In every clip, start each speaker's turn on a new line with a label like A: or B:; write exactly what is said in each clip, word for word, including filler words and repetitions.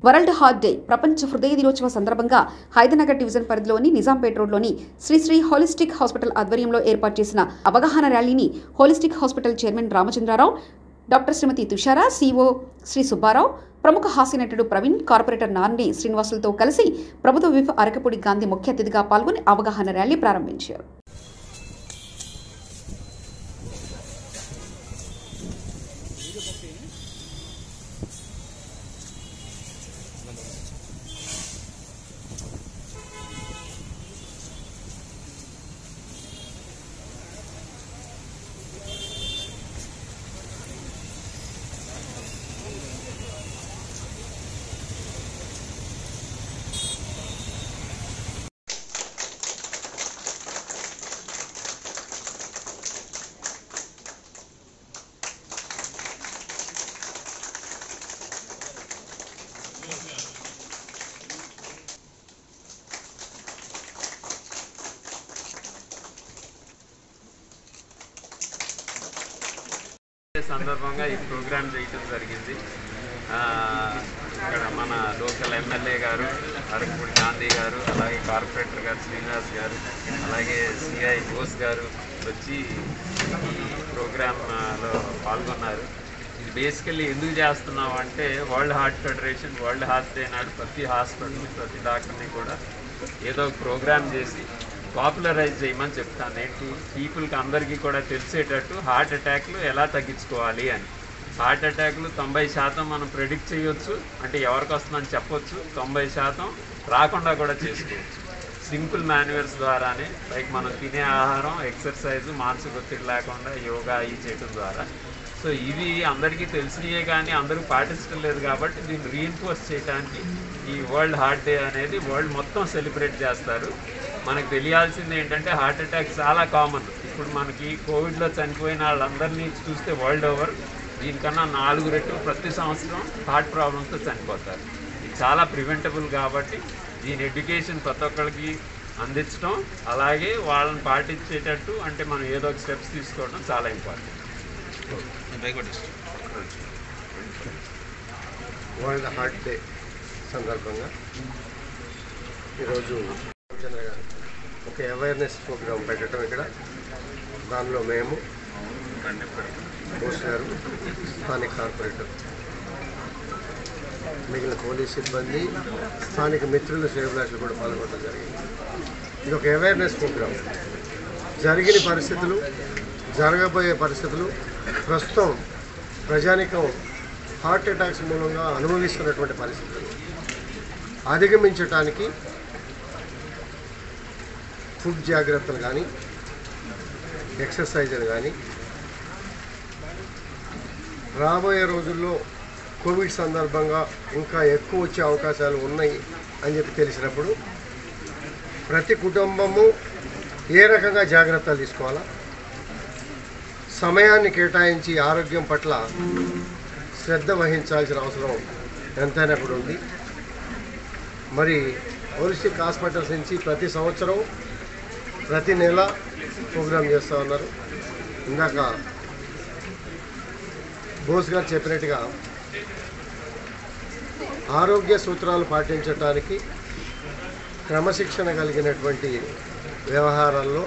A: World heart day ప్రపంచ హృదయ దినోత్సవ సందర్భంగా హైదరాబాద్ డివిజన్ పరిధిలోని నిజాంపేట రోడ్లోని శ్రీ శ్రీ హోలిస్టిక్ హాస్పిటల్ ఆధ్వర్యంలో ఏర్పాటు చేసిన అవగాహన ర్యాలీని holistic hospital chairman Ramachandrarao, doctor Srimati Tushara, CEO Sri Subbarao, ప్రముఖ హాస్య నటుడు ప్రవీణ్, కార్పొరేటర్ నార్నే శ్రీనివాసులతో కలిసి ప్రభుత్వ విప్ అరకపూడి గాంధీ ముఖ్య అతిథిగా పాల్గొని అవగాహన ర్యాలీ ప్రారంభించారు.
B: సందర్భంగా ఈ ప్రోగ్రామ్ చేయటం జరిగింది. ఇక్కడ మన లోకల్ ఎమ్మెల్యే గారు అరకపూడి గాంధీ గారు, అలాగే కార్పొరేటర్ గారు శ్రీనివాస్ గారు, అలాగే సిఐ బోస్ గారు వచ్చి ఈ ప్రోగ్రాంలో పాల్గొన్నారు. ఇది బేసికల్లీ ఎందుకు చేస్తున్నాం అంటే world heart federation world heart day నాడు ప్రతి హాస్పిటల్ ప్రతి డాక్టర్ని కూడా ఏదో ఒక ప్రోగ్రామ్ చేసి పాపులరైజ్ చేయమని చెప్తాను. ఏంటి, పీపుల్కి అందరికీ కూడా తెలిసేటట్టు హార్ట్ అటాక్లు ఎలా తగ్గించుకోవాలి అని. హార్ట్ అటాక్లు తొంభై శాతం మనం ప్రెడిక్ట్ చేయొచ్చు, అంటే ఎవరికి వస్తుందని చెప్పొచ్చు. తొంభై శాతం రాకుండా కూడా చేసుకోవచ్చు సింపుల్ మాన్యువల్స్ ద్వారానే. లైక్ మనం తినే ఆహారం, ఎక్సర్సైజ్, మానసిక ఒత్తిడి లేకుండా యోగా అవి చేయడం ద్వారా. సో ఇవి అందరికీ తెలిసినయే కానీ అందరూ పాటించడం లేదు కాబట్టి దీన్ని రీఇన్ఫోర్స్ చేయడానికి ఈ వరల్డ్ హార్ట్ డే అనేది వరల్డ్ మొత్తం సెలబ్రేట్ చేస్తారు. మనకు తెలియాల్సింది ఏంటంటే హార్ట్ అటాక్ చాలా కామన్. ఇప్పుడు మనకి కోవిడ్లో చనిపోయిన వాళ్ళందరినీ చూస్తే వరల్డ్ ఓవర్ దీనికన్నా నాలుగు రెట్లు ప్రతి సంవత్సరం హార్ట్ ప్రాబ్లమ్స్తో చనిపోతారు. ఇది చాలా ప్రివెంటబుల్ కాబట్టి దీని ఎడ్యుకేషన్ ప్రతి ఒక్కరికి అందించడం, అలాగే వాళ్ళని పాటించేటట్టు అంటే మనం ఏదో ఒక స్టెప్స్ తీసుకోవడం చాలా ఇంపార్టెంట్.
C: వరల్డ్ హార్ట్ డే సందర్భంగా ఈరోజు చంద్ర గారు ఒక అవేర్నెస్ ప్రోగ్రాం పెట్టడం ఇక్కడ. దానిలో మేము బోస్ గారు, స్థానిక కార్పొరేటర్, మిగిలిన పోలీస్ సిబ్బంది, స్థానిక మిత్రులు, శ్రేయభిలాషులు కూడా పాల్గొనడం జరిగింది. ఇది ఒక అవేర్నెస్ ప్రోగ్రాం. జరిగిన పరిస్థితులు, జరగబోయే పరిస్థితులు, ప్రస్తుతం ప్రజానికం హార్ట్ అటాక్స్ మూలంగా అనుభవిస్తున్నటువంటి పరిస్థితులు అధిగమించడానికి ఫుడ్ జాగ్రత్తలు కానీ, ఎక్సర్సైజులు కానీ, రాబోయే రోజుల్లో కోవిడ్ సందర్భంగా ఇంకా ఎక్కువ వచ్చే అవకాశాలు ఉన్నాయి అని చెప్పి తెలిసినప్పుడు ప్రతి కుటుంబము ఏ రకంగా జాగ్రత్తలు తీసుకోవాలా, సమయాన్ని కేటాయించి ఆరోగ్యం పట్ల శ్రద్ధ వహించాల్సిన అవసరం ఎంతైనా కూడా ఉంది. మరి హోలిస్టిక్ హాస్పిటల్స్ నుంచి ప్రతి సంవత్సరం ప్రతి నెల ప్రోగ్రాం చేస్తూ ఉన్నారు. ఇందాక బోస్ గారు చెప్పినట్టుగా ఆరోగ్య సూత్రాలు పాటించడానికి క్రమశిక్షణ కలిగినటువంటి వ్యవహారాల్లో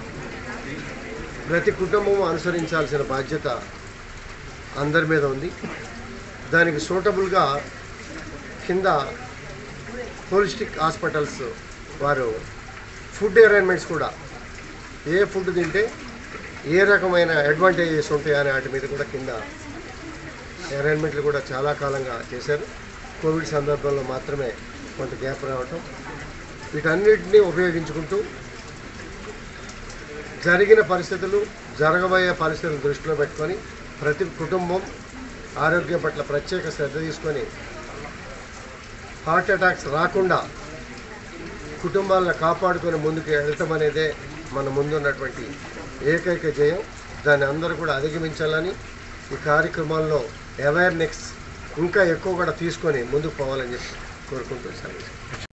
C: ప్రతి కుటుంబం అనుసరించాల్సిన బాధ్యత అందరి మీద ఉంది. దానికి సూటబుల్గా కింద హోలిస్టిక్ హాస్పిటల్స్ వారు ఫుడ్ అరేంజ్మెంట్స్ కూడా ఏ ఫుడ్ తింటే ఏ రకమైన అడ్వాంటేజెస్ ఉంటాయనే వాటి మీద కూడా కింద అరేంజ్మెంట్లు కూడా చాలా కాలంగా చేశారు. కోవిడ్ సందర్భంలో మాత్రమే కొంత గ్యాప్ రావటం, వీటన్నిటినీ ఉపయోగించుకుంటూ జరిగిన పరిస్థితులు, జరగబోయే పరిస్థితులను దృష్టిలో పెట్టుకొని ప్రతి కుటుంబం ఆరోగ్యం పట్ల ప్రత్యేక శ్రద్ధ తీసుకొని హార్ట్ అటాక్స్ రాకుండా కుటుంబాలను కాపాడుకొని ముందుకు వెళ్తాం అనేదే మన ముందున్నటువంటి ఏకైక జయం. దాన్ని అందరూ కూడా అధిగమించాలని, ఈ కార్యక్రమాల్లో అవేర్నెస్ ఇంకా ఎక్కువ కూడా తీసుకొని ముందుకు పోవాలని చెప్పి కోరుకుంటూ సార్.